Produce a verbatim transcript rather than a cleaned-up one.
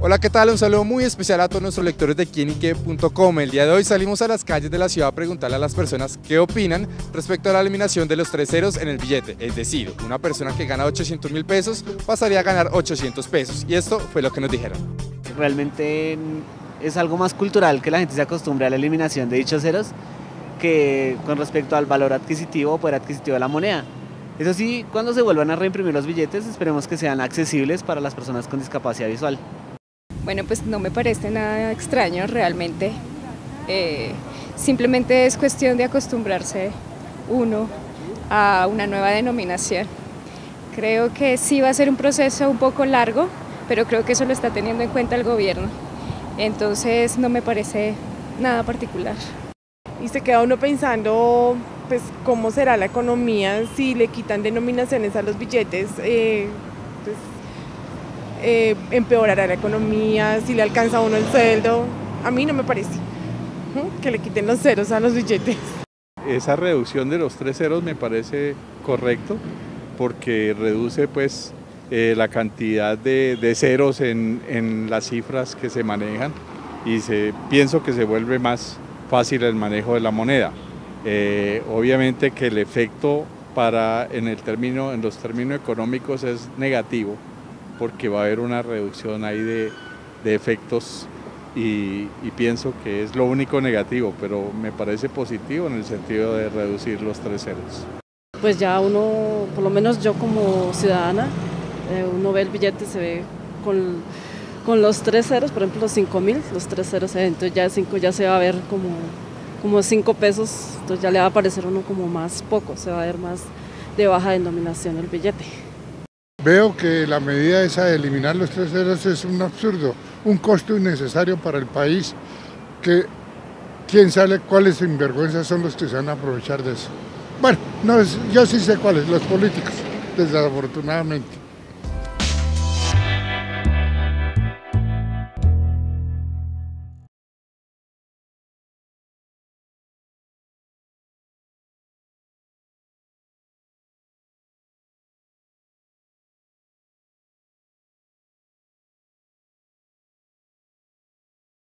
Hola, ¿qué tal? Un saludo muy especial a todos nuestros lectores de quién y qué punto com. El día de hoy salimos a las calles de la ciudad a preguntarle a las personas qué opinan respecto a la eliminación de los tres ceros en el billete. Es decir, una persona que gana ochocientos mil pesos pasaría a ganar ochocientos pesos. Y esto fue lo que nos dijeron. Realmente es algo más cultural que la gente se acostumbre a la eliminación de dichos ceros que con respecto al valor adquisitivo o poder adquisitivo de la moneda. Eso sí, cuando se vuelvan a reimprimir los billetes, esperemos que sean accesibles para las personas con discapacidad visual. Bueno, pues no me parece nada extraño realmente, eh, simplemente es cuestión de acostumbrarse uno a una nueva denominación. Creo que sí va a ser un proceso un poco largo, pero creo que eso lo está teniendo en cuenta el gobierno, entonces no me parece nada particular. Y se queda uno pensando, pues, cómo será la economía si le quitan denominaciones a los billetes, eh, pues, Eh, empeorará la economía, si le alcanza a uno el sueldo. A mí no me parece ¿Mm? que le quiten los ceros a los billetes. Esa reducción de los tres ceros me parece correcto porque reduce pues eh, la cantidad de, de ceros en, en las cifras que se manejan y se, pienso que se vuelve más fácil el manejo de la moneda. Eh, obviamente que el efecto para, en, el término, en los términos económicos es negativo, porque va a haber una reducción ahí de, de efectos y, y pienso que es lo único negativo, pero me parece positivo en el sentido de reducir los tres ceros. Pues ya uno, por lo menos yo como ciudadana, eh, uno ve el billete, se ve con, con los tres ceros, por ejemplo los cinco mil, los tres ceros, eh, entonces ya cinco ya se va a ver como, como cinco pesos, entonces ya le va a parecer uno como más poco, se va a ver más de baja denominación el billete. Veo que la medida esa de eliminar los tres ceros es un absurdo, un costo innecesario para el país, que quién sabe cuáles sinvergüenzas son los que se van a aprovechar de eso. Bueno, no, yo sí sé cuáles, los políticos, desafortunadamente.